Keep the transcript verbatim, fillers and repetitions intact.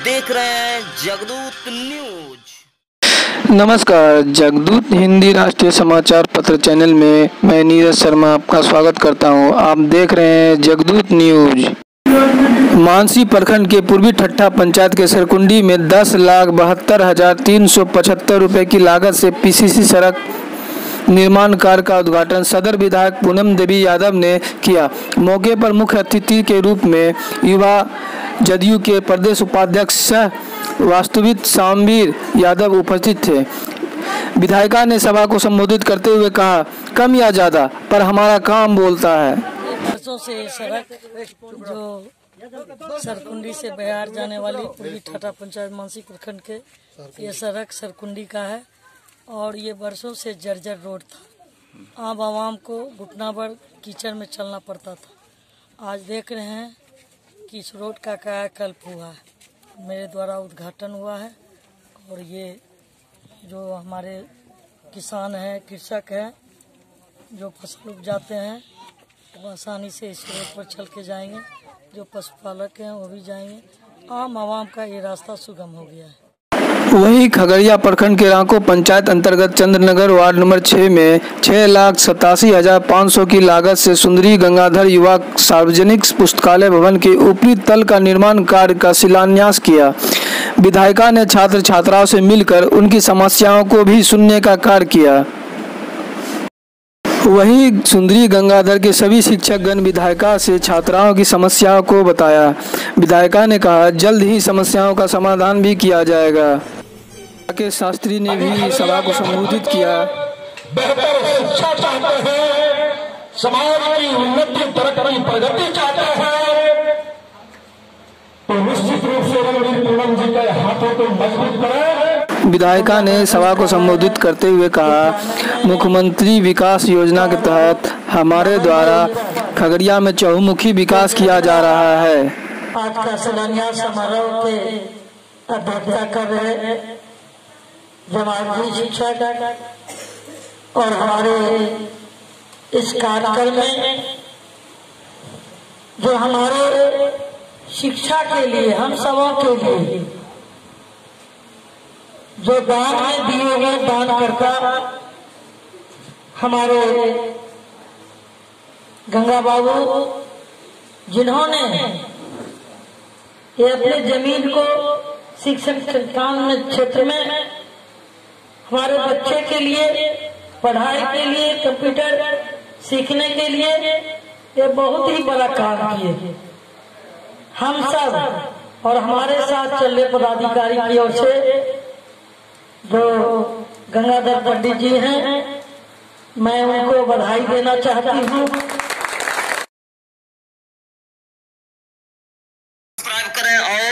देख रहे हैं जगदूत न्यूज। नमस्कार, जगदूत हिंदी राष्ट्रीय समाचार पत्र चैनल में मैं नीरज शर्मा आपका स्वागत करता हूं। आप देख रहे हैं जगदूत न्यूज। मानसी प्रखंड के पूर्वी ठट्ठा पंचायत के सरकुंडी में दस लाख बहत्तर हजार तीन सौ पचहत्तर रुपये की लागत से पीसीसी सड़क निर्माण कार्य का उद्घाटन सदर विधायक पूनम देवी यादव ने किया। मौके पर मुख्य अतिथि के रूप में युवा जदयू के प्रदेश उपाध्यक्ष वास्तुविद शामवीर यादव उपस्थित थे। विधायिका ने सभा को संबोधित करते हुए कहा, कम या ज्यादा पर हमारा काम बोलता है। वर्षों से सड़क जो सरकुंडी से बिहार जाने वाली पूर्वी ठट्ठा पंचायत मानसी प्रखंड के ये सड़क सरकुंडी का है और ये वर्षों से जर्जर रोड था। आम आवाम को घुटना भर कीचड़ में चलना पड़ता था। आज देख रहे हैं कि इस रोड का कायाकल्प हुआ है, मेरे द्वारा उद्घाटन हुआ है और ये जो हमारे किसान हैं, कृषक हैं, जो फसल उपजाते हैं वो आसानी से इस रोड पर चल के जाएंगे। जो पशुपालक हैं वो भी जाएंगे। आम आवाम का ये रास्ता सुगम हो गया है। वहीं खगड़िया प्रखंड के रांको पंचायत अंतर्गत चंद्रनगर वार्ड नंबर छह में छह लाख सतासी हजार पाँच सौ की लागत से सुंदरी गंगाधर युवा सार्वजनिक पुस्तकालय भवन के ऊपरी तल का निर्माण कार्य का शिलान्यास किया। विधायिका ने छात्र छात्राओं से मिलकर उनकी समस्याओं को भी सुनने का कार्य किया। वहीं सुंदरी गंगाधर के सभी शिक्षकगण विधायिका से छात्राओं की समस्याओं को बताया। विधायिका ने कहा, जल्द ही समस्याओं का समाधान भी किया जाएगा। के शास्त्री ने भी सभा को संबोधित किया। बेहतर शिक्षा चाहते हैं, समाज की उन्नति, तरक्की, प्रगति चाहते हैं तो निश्चित रूप से पूनम जी के हाथों को मजबूत करें। विधायिका ने सभा को संबोधित करते हुए कहा, मुख्यमंत्री विकास योजना के तहत हमारे द्वारा खगड़िया में चहुमुखी विकास किया जा रहा है। आज का शिलान्यास समारोह के अध्यक्षता कर रहे जमाती शिक्षक और हमारे इस कार्यक्रम में जो हमारे शिक्षा के लिए, हम सबों के लिए जो दान में दिए हुए दान करता हमारे गंगा बाबू, जिन्होंने ये अपने जमीन को शिक्षण संस्थान क्षेत्र में हमारे बच्चे के लिए, पढ़ाई के लिए, कंप्यूटर सीखने के लिए ये बहुत ही बड़ा काम किए। हम सब और हमारे साथ चल रहे पदाधिकारी की ओर से जो गंगाधर पंडित जी हैं, मैं उनको बधाई देना चाहती हूँ। सब्सक्राइब करें और